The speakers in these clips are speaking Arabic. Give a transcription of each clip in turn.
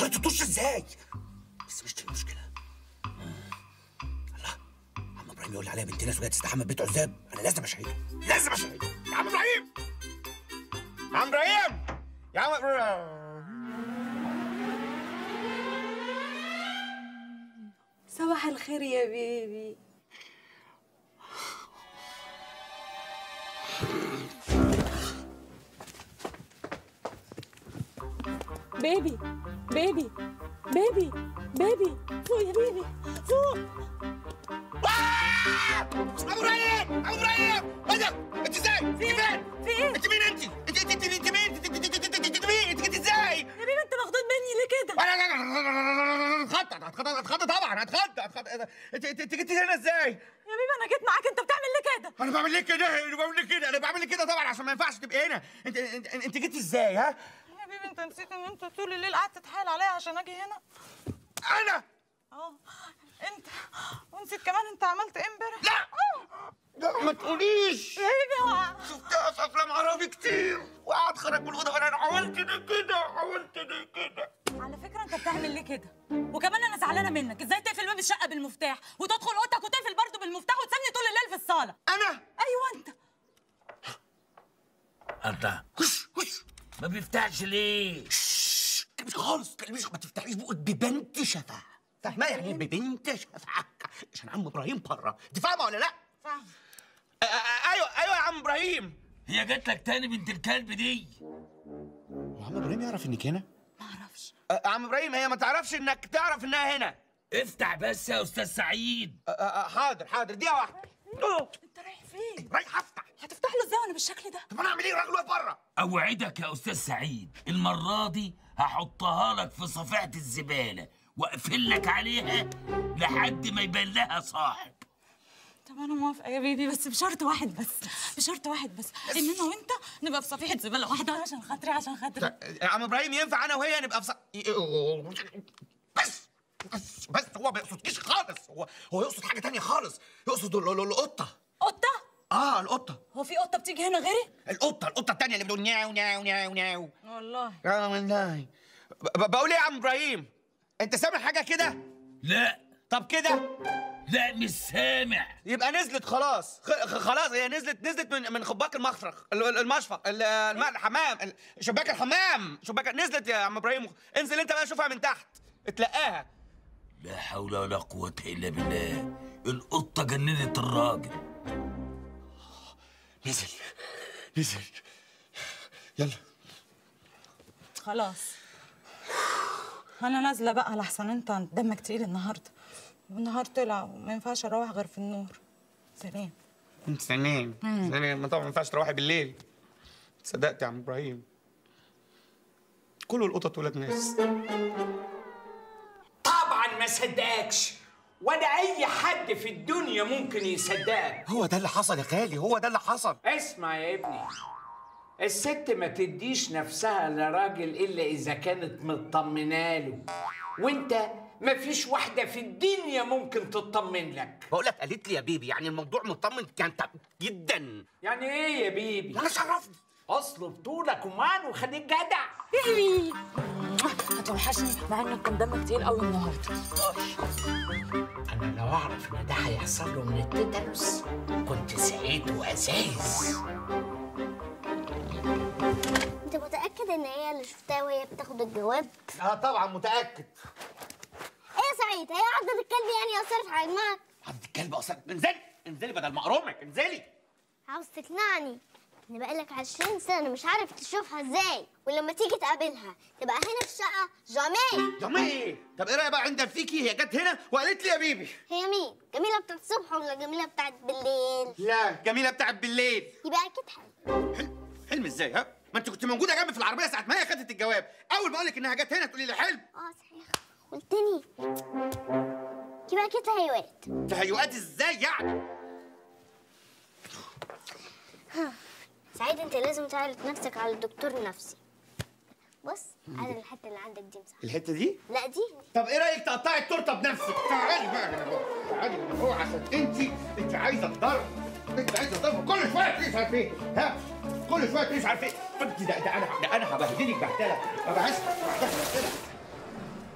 شرطتوش ازاي؟ بس مش دي المشكله. الله، عم ابراهيم يقول لي عليها بنت ناس وجايه تستحمى ببيت عزاب، انا لازم اشهده، لازم اشهده. يا عم ابراهيم، يا عم ابراهيم، يا عم صباح الخير يا بيبي. بيبي بيبي بيبي بيبي، فوق يا بيبي فوق. ابو ابراهيم، ابو ابراهيم، ايه ده؟ انت ازاي؟ في ايه؟ في ايه؟ انت مين انت؟ انت مين؟ انت مين؟ انت جيت ازاي؟ يا بيبي انت مخضوض مني ليه كده؟ هتخض طبعا، هتخض. انت جيت هنا ازاي؟ يا بيبي انا جيت معاك، انت بتعمل ليه كده؟ انا بعمل ليه كده؟ انا بعمل ليه كده طبعا عشان ما ينفعش تبقى هنا. انت جيت ازاي ها؟ يا بيبي انت نسيت ان انت طول الليل قعدت تتحايل عليا عشان اجي هنا؟ انا؟ انت، ونسيت كمان انت عملت ايه امبارح؟ لا ما تقوليش. يا بيبي هو شفتها في افلام عربي كتير وقعد خرج من الاوضه وانا عملت ده كده، عملت ده كده. على فكره انت بتعمل ليه كده؟ وكمان انا زعلانه منك، ازاي تقفل باب الشقه بالمفتاح وتدخل اوضتك وتقفل برضه بالمفتاح وتسيبني طول الليل في الصاله؟ انا؟ ايوه انت ما بيفتحش ليه؟ كلمش خالص، كلمش، ما تفتحيش بقك ببنت شفا. فاهمه يعني ايه ببنت شفا؟ عشان عم ابراهيم بره، انت فاهمه ولا لا؟ فاهمه. ايوه يا عم ابراهيم. هي جات لك تاني بنت الكلب دي؟ وعم ابراهيم يعرف انك هنا؟ ما اعرفش. عم ابراهيم هي ما تعرفش انك تعرف انها هنا. افتح بس يا استاذ سعيد. حاضر دقيقه واحده. انت رايح فين؟ رايح افتح. هتفتح له ازاي وانا بالشكل ده؟ طب انا اعمل ايه؟ الراجل واقف بره. اوعدك يا استاذ سعيد المره دي هحطها لك في صفيحه الزباله واقفل لك عليها لحد ما يبان لها صاحب. طب انا موافقه يا بيبي، بس بشرط واحد بس، ان انا وانت نبقى في صفيحه زباله واحده عشان خاطري. يا عم ابراهيم ينفع انا وهي نبقى في بس هو ما يقصدكيش خالص، هو يقصد حاجه تانية خالص، يقصد القطه. قطه؟ القطه. هو في قطه بتيجي هنا غيري؟ القطه التانية اللي بتقول نياو نياو نياو نياو. والله والله. بقول ايه يا عم ابراهيم؟ انت سامع حاجه كده؟ لا. طب كده؟ لا مش سامع. يبقى نزلت خلاص. خلاص هي نزلت من خباك المشفق الحمام، شباك الحمام، نزلت يا عم ابراهيم. انزل انت بقى شوفها من تحت، اتلقاها. لا حول ولا قوة إلا بالله، القطة جننت الراجل. نزل يلا خلاص انا نازله بقى لحسن انت دمك تقيل النهارده، والنهار طلع وما ينفعش اروح غير في النور. سلام. سلام. ما طبعا ما ينفعش تروحي بالليل. صدقت يا عم ابراهيم، كل القطط ولاد ناس. طبعا ما صدقكش، ولا اي حد في الدنيا ممكن يصدقك. هو ده اللي حصل يا خالي، هو ده اللي حصل. اسمع يا ابني، الست ما تديش نفسها لراجل الا اذا كانت مطمنه له، وانت مفيش واحده في الدنيا ممكن تطمن لك. بقول لك قالت لي يا بيبي، يعني الموضوع مطمن كان جدا. يعني ايه يا بيبي؟ انا شرفني. اصل بطولك ومان وخليك جدع. بيبي هتوحشني مع انك كان دمك تقيل قوي النهارده. انا لو اعرف ان ده هيحصل له من التيتانوس كنت سعيت وازايز. انت متأكد ان هي اللي شفتها وهي بتاخد الجواب؟ طبعا متأكد. ايه يا سعيد، هي عضة الكلب يعني أثرت على دماغك؟ عضة الكلب أثرت؟ انزلي بدل ما أقرمك، انزلي. عاوز تقنعني ان بقالك 20 سنة مش عارف تشوفها ازاي، ولما تيجي تقابلها تبقى هنا في الشقة جميل. طب ايه رأيك بقى عند فيكي؟ هي جت هنا وقالت لي يا بيبي. هي مين؟ جميلة بتاعت الصبح ولا جميلة بتاعت بالليل؟ لا جميلة بتاعت بالليل. يبقى أكيد حلم. حلم ازاي ها؟ ما انت كنت موجودة جنبي في العربية ساعة ما هي خدت الجواب، أول ما أقول لك إنها جت هنا تقولي لي حلم. صحيح قلتني. يبقى أكيد تهيؤات. تهيؤات ازاي يعني؟ سعيد انت لازم تعرض نفسك على الدكتور النفسي. بص عايز الحته اللي عندك دي مسحها. الحته دي؟ لا دي. طب ايه رايك تقطعي التورته بنفسك؟ تعالي بقى هنا اهو، تعالي هنا اهو، عشان انت عايزه الضرب، كل شويه تقيس على فين؟ ها؟ كل شويه تقيس على فين؟ انت ده انا هبهدلك بهدله، ما بهزش بهدله.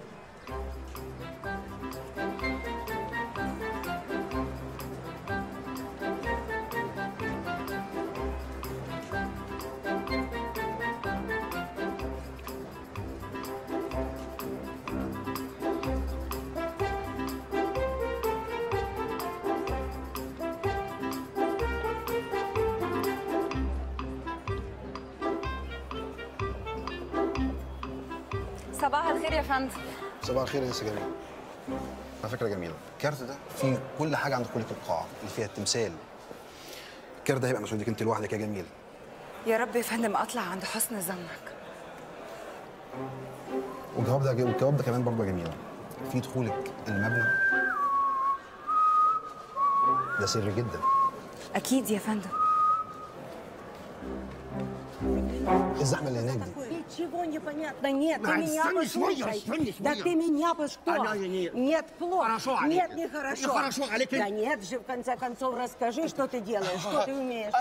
صباح الخير يا فندم. صباح الخير يا انسه جميل. على فكره جميله، الكارت ده فيه كل حاجه عند كليه القاعه اللي فيها التمثال. الكارت ده هيبقى مسؤوليتك انت لوحدك يا جميل. يا رب يا فندم اطلع عند حسن ظنك. والجواب ده كمان برضه يا جميله، في دخولك المبنى ده سر جدا. اكيد يا فندم. الزحمه اللي هناك دي. Ничего не понятно. Нет, ты меня послушай. Да ты меня послушай. Нет, плохо. Нет, нехорошо. Да нет же, в конце концов, расскажи, что ты делаешь, что ты умеешь.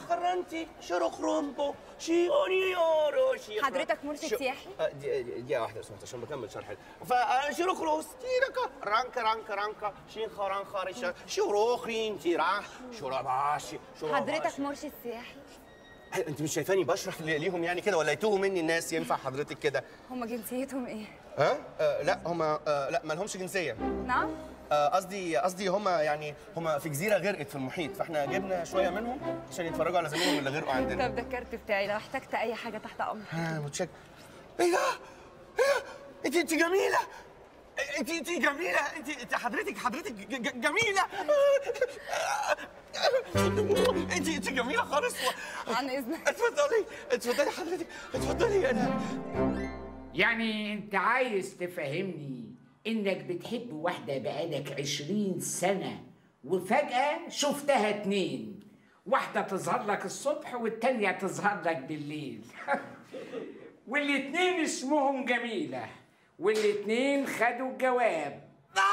حضرتك مرشد سياحي؟ دقيقة واحدة لو سمحت عشان بكمل شرح. فشيروخروس تيركا رانكا رانكا رانكا شينخا رانخا ريشا شيروخرين تيرا شوراباشي. حضرتك مرشد سياحي؟ انت مش شايفاني بشرح ليهم يعني كده ولا يتوهوا مني الناس؟ ينفع حضرتك كده؟ هما جنسيتهم ايه؟ ها؟ لا هما لا ما لهمش جنسيه. نعم؟ قصدي هما يعني هما في جزيره غرقت في المحيط، فاحنا جبنا شويه منهم عشان يتفرجوا على زميلهم اللي غرقوا عندنا. طب ده الكارت بتاعي، لو احتجت اي حاجه تحت امرك. متشكر. ايه ده؟ انت جميله. انت جميله. انت حضرتك جميله. انت جميله خالص. عن اذنك. اتفضلي حضرتك، اتفضلي. انا يعني انت عايز تفهمني انك بتحب واحدة بقالك 20 سنة وفجأة شفتها 2، واحدة تظهر لك الصبح والتانية تظهر لك بالليل والاتنين اسمهم جميلة والاتنين خدوا الجواب.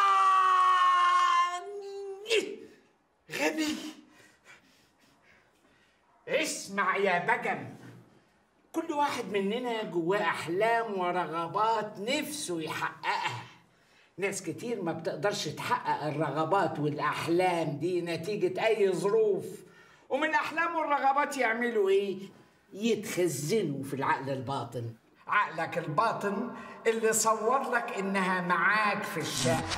غبي. اسمع يا بجم، كل واحد مننا جواه أحلام ورغبات نفسه يحققها. ناس كتير ما بتقدرش تحقق الرغبات والأحلام دي نتيجة أي ظروف، ومن الأحلام والرغبات يعملوا إيه؟ يتخزنوا في العقل الباطن. عقلك الباطن اللي صور لك إنها معاك في الشقة.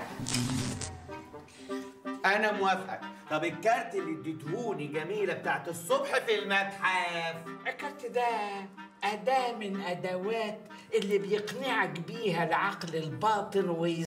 انا موافقك. طب الكارت اللي اديتهوني جميله بتاعت الصبح في المتحف، الكارت ده أداة من أدوات اللي بيقنعك بيها العقل الباطن